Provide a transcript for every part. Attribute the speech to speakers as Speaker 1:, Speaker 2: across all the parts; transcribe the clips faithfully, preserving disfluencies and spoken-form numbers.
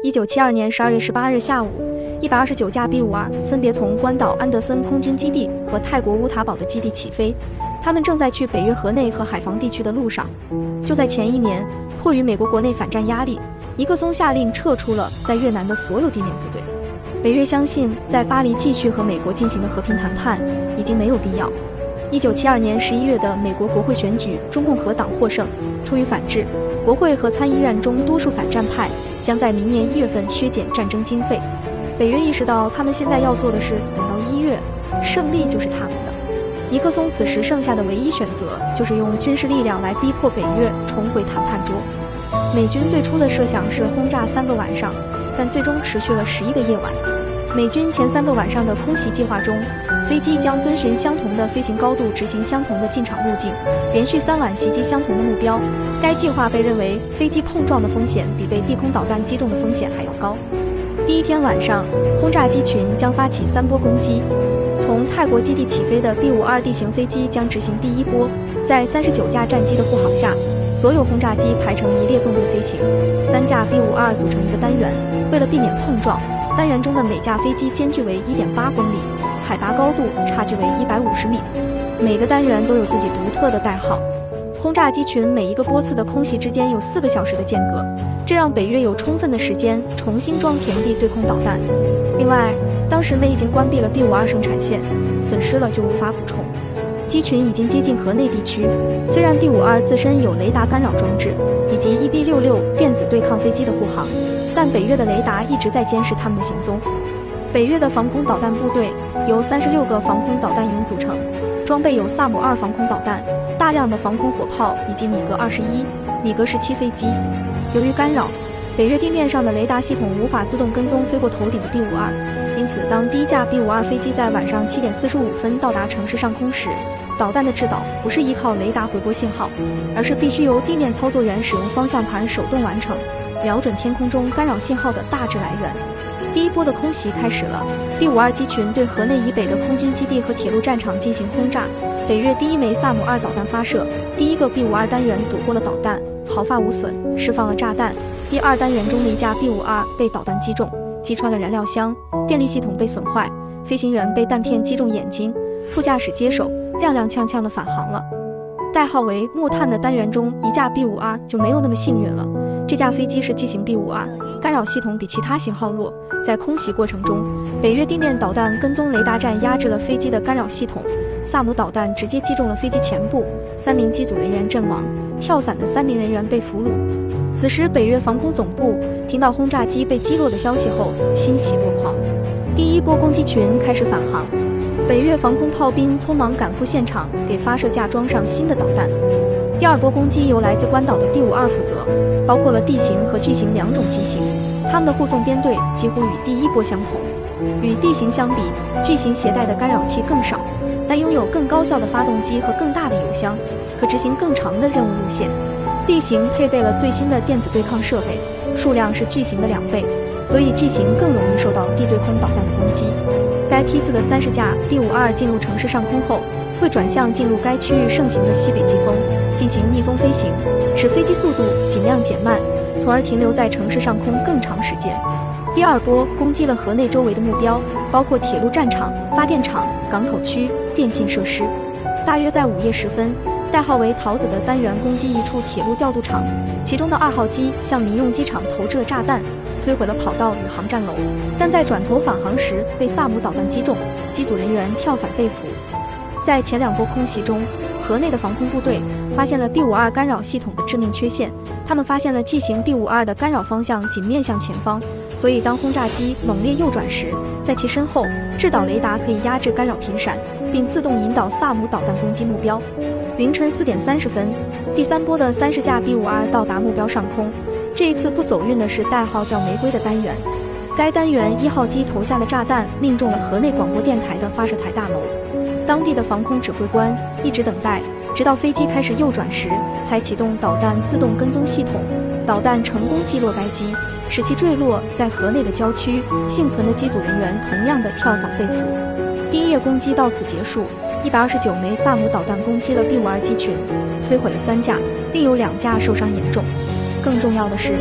Speaker 1: 一九七二年十二月十八日下午，一百二十九架 B 五十二分别从关岛安德森空军基地和泰国乌塔堡的基地起飞，他们正在去北越河内和海防地区的路上。就在前一年，迫于美国国内反战压力，尼克松下令撤出了在越南的所有地面部队。北约相信，在巴黎继续和美国进行的和平谈判已经没有必要。一九七二年十一月的美国国会选举，中共和党获胜。出于反制，国会和参议院中多数反战派将在明年一月份削减战争经费。北约意识到，他们现在要做的是等到一月，胜利就是他们的。尼克松此时剩下的唯一选择就是用军事力量来逼迫北约重回谈判桌。美军最初的设想是轰炸三个晚上，但最终持续了十一个夜晚。美军前三个晚上的空袭计划中，飞机将遵循相同的飞行高度执行相同的进场路径，连续三晚袭击相同的目标。该计划被认为飞机碰撞的风险比被地空导弹击中的风险还要高。第一天晚上，轰炸机群将发起三波攻击。从泰国基地起飞的 B 五十二 地形飞机将执行第一波，在三十九架战机的护航下，所有轰炸机排成一列纵队飞行，三架 B 五十二 组成一个单元。为了避免碰撞，单元中的每架飞机间距为 一点八公里，海拔高度差距为一百五十米，每个单元都有自己独特的代号。轰炸机群每一个波次的空袭之间有四个小时的间隔，这让北约有充分的时间重新装填地对空导弹。另外，当时美已经关闭了 B 五十二 生产线，损失了就无法补充。机群已经接近河内地区，虽然 B 五十二 自身有雷达干扰装置以及 E B 六六 电子对抗飞机的护航，但北约的雷达一直在监视他们的行踪。北约的防空导弹部队由三十六个防空导弹营组成，装备有萨姆二防空导弹、大量的防空火炮以及米格二十一、米格十七飞机。由于干扰，北约地面上的雷达系统无法自动跟踪飞过头顶的 B 五十二，因此当第一架 B 五十二 飞机在晚上七点四十五分到达城市上空时，导弹的制导不是依靠雷达回波信号，而是必须由地面操作员使用方向盘手动完成，瞄准天空中干扰信号的大致来源。第一波的空袭开始了 ，B 五十二 机群对河内以北的空军基地和铁路战场进行轰炸。北约第一枚萨姆二导弹发射，第一个 B 五十二 单元躲过了导弹，毫发无损，释放了炸弹。第二单元中的一架 B 五十二 被导弹击中，击穿了燃料箱，电力系统被损坏，飞行员被弹片击中眼睛，副驾驶接手，踉踉跄跄地返航了。代号为木炭的单元中一架 B 五十二 就没有那么幸运了，这架飞机是机型 B 五十二，干扰系统比其他型号弱。在空袭过程中，北约地面导弹跟踪雷达站压制了飞机的干扰系统，萨姆导弹直接击中了飞机前部，三名机组人员阵亡，跳伞的三名人员被俘虏。此时，北约防空总部听到轰炸机被击落的消息后，欣喜若狂。第一波攻击群开始返航，北越防空炮兵匆忙赶赴现场，给发射架装上新的导弹。第二波攻击由来自关岛的 B 五十二 负责，包括了地形和巨型两种机型，他们的护送编队几乎与第一波相同。与地形相比，巨型携带的干扰器更少，但拥有更高效的发动机和更大的油箱，可执行更长的任务路线。地形配备了最新的电子对抗设备，数量是巨型的两倍，所以巨型更容易受到地对空导弹的攻击。该批次的三十架 B 五十二 进入城市上空后，会转向进入该区域盛行的西北季风，进行逆风飞行，使飞机速度尽量减慢，从而停留在城市上空更长时间。第二波攻击了河内周围的目标，包括铁路战场、发电厂、港口区、电信设施。大约在午夜时分，代号为桃子的单元攻击一处铁路调度场，其中的二号机向民用机场投掷了炸弹，摧毁了跑道与航站楼，但在转头返航时被萨姆导弹击中，机组人员跳伞被俘。在前两波空袭中，河内的防空部队发现了 B 五十二 干扰系统的致命缺陷，他们发现了 G 型 B 五十二 的干扰方向仅面向前方，所以当轰炸机猛烈右转时，在其身后制导雷达可以压制干扰频闪，并自动引导萨姆导弹攻击目标。凌晨四点三十分，第三波的三十架 B 五十二 到达目标上空，这一次不走运的是代号叫玫瑰的单元，该单元一号机投下的炸弹命中了河内广播电台的发射台大楼。当地的防空指挥官一直等待，直到飞机开始右转时，才启动导弹自动跟踪系统，导弹成功击落该机，使其坠落在河内的郊区，幸存的机组人员同样的跳伞被俘。第一夜攻击到此结束，一百二十九枚萨姆导弹攻击了 B 五十二 机群，摧毁了三架，并有两架受伤严重。更重要的是，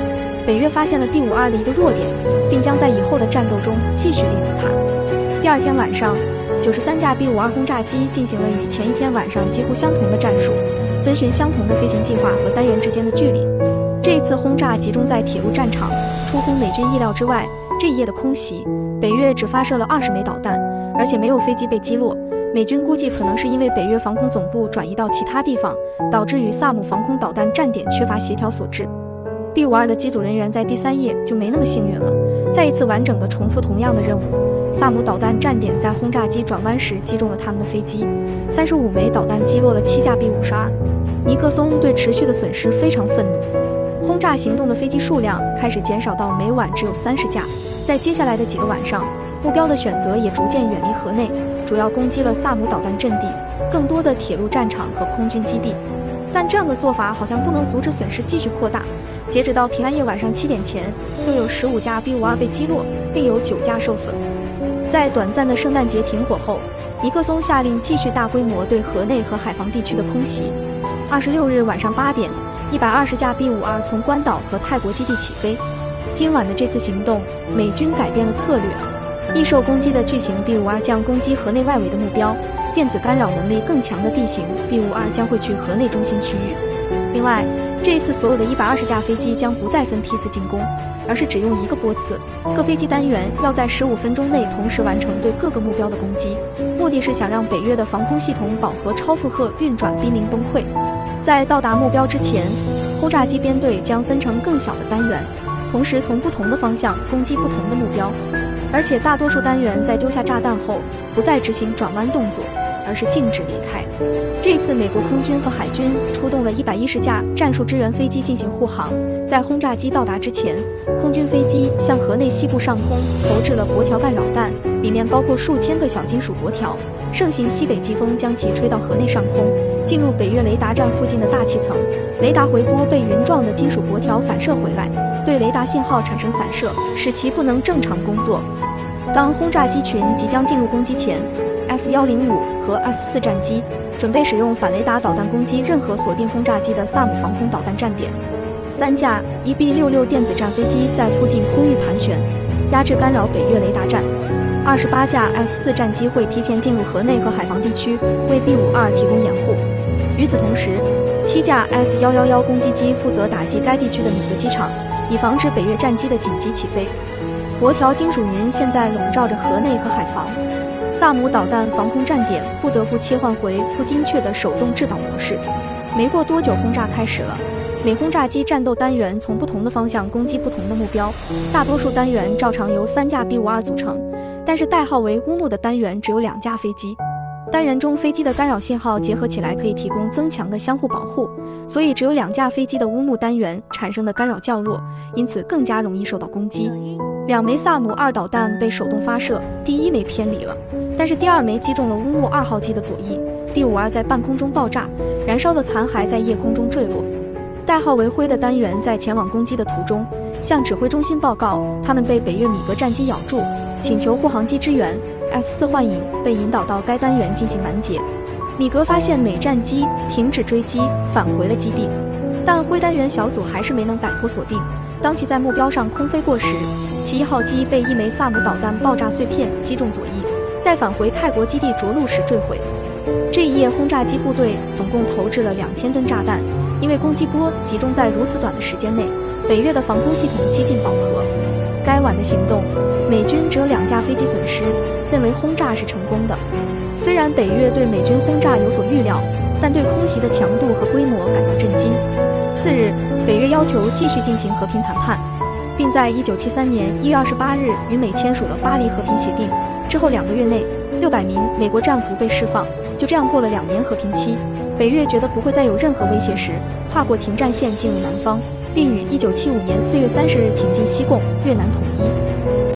Speaker 1: 北越发现了 B 五十二的一个弱点，并将在以后的战斗中继续利用它。第二天晚上，九十三架 B 五十二轰炸机进行了与前一天晚上几乎相同的战术，遵循相同的飞行计划和单元之间的距离。这一次轰炸集中在铁路战场，出乎美军意料之外。这一夜的空袭，北越只发射了二十枚导弹，而且没有飞机被击落。美军估计可能是因为北越防空总部转移到其他地方，导致与萨姆防空导弹站点缺乏协调所致。B 五十二的机组人员在第三夜就没那么幸运了，再一次完整的重复同样的任务。萨姆导弹站点在轰炸机转弯时击中了他们的飞机，三十五枚导弹击落了七架 B 五十二。尼克松对持续的损失非常愤怒，轰炸行动的飞机数量开始减少到每晚只有三十架。在接下来的几个晚上，目标的选择也逐渐远离河内，主要攻击了萨姆导弹阵地、更多的铁路战场和空军基地。但这样的做法好像不能阻止损失继续扩大。截止到平安夜晚上七点前，又有十五架 B 五十二被击落，并有九架受损。在短暂的圣诞节停火后，尼克松下令继续大规模对河内和海防地区的空袭。二十六日晚上八点，一百二十架 B 五十二从关岛和泰国基地起飞。今晚的这次行动，美军改变了策略，易受攻击的巨型 B 五十二将攻击河内外围的目标，电子干扰能力更强的地形 B 五十二将会去河内中心区域。另外，这一次所有的一百二十架飞机将不再分批次进攻，而是只用一个波次，各飞机单元要在十五分钟内同时完成对各个目标的攻击，目的是想让北越的防空系统饱和超负荷运转濒临崩溃。在到达目标之前，轰炸机编队将分成更小的单元，同时从不同的方向攻击不同的目标，而且大多数单元在丢下炸弹后不再执行转弯动作，而是径直离开。这一次，美国空军和海军出动了一百一十架战术支援飞机进行护航。在轰炸机到达之前，空军飞机向河内西部上空投掷了箔条干扰弹，里面包括数千个小金属箔条。盛行西北季风将其吹到河内上空，进入北越雷达站附近的大气层。雷达回波被云状的金属箔条反射回来，对雷达信号产生散射，使其不能正常工作。当轰炸机群即将进入攻击前， F 一零五和 F 四战机准备使用反雷达导弹攻击任何锁定轰炸机的萨姆防空导弹站点。三架 E B 六六电子战飞机在附近空域盘旋，压制干扰北越雷达站。二十八架 F 四战机会提前进入河内和海防地区，为 B 五十二提供掩护。与此同时，七架 F 一一一攻击机负责打击该地区的米格机场，以防止北越战机的紧急起飞。箔条金属云现在笼罩着河内和海防，萨姆导弹防空站点不得不切换回不精确的手动制导模式。没过多久，轰炸开始了。每轰炸机战斗单元从不同的方向攻击不同的目标，大多数单元照常由三架 B 五十二组成，但是代号为乌木的单元只有两架飞机。单元中飞机的干扰信号结合起来可以提供增强的相互保护，所以只有两架飞机的乌木单元产生的干扰较弱，因此更加容易受到攻击。两枚萨姆二导弹被手动发射，第一枚偏离了，但是第二枚击中了乌木二号机的左翼， B 五十二在半空中爆炸，燃烧的残骸在夜空中坠落。代号为辉的单元在前往攻击的途中，向指挥中心报告他们被北越米格战机咬住，请求护航机支援。F 四幻影被引导到该单元进行拦截。米格发现美战机停止追击，返回了基地，但辉单元小组还是没能摆脱锁定。当其在目标上空飞过时，其一号机被一枚萨姆导弹爆炸碎片击中左翼，在返回泰国基地着陆时坠毁。这一夜，轰炸机部队总共投掷了两千吨炸弹。因为攻击波集中在如此短的时间内，北越的防空系统几近饱和。该晚的行动，美军只有两架飞机损失，认为轰炸是成功的。虽然北越对美军轰炸有所预料，但对空袭的强度和规模感到震惊。次日，北越要求继续进行和平谈判，并在一九七三年一月二十八日与美签署了巴黎和平协定。之后两个月内，六百名美国战俘被释放。就这样过了两年和平期，北越觉得不会再有任何威胁时，跨过停战线进入南方，并于一九七五年四月三十日挺进西贡，越南统一。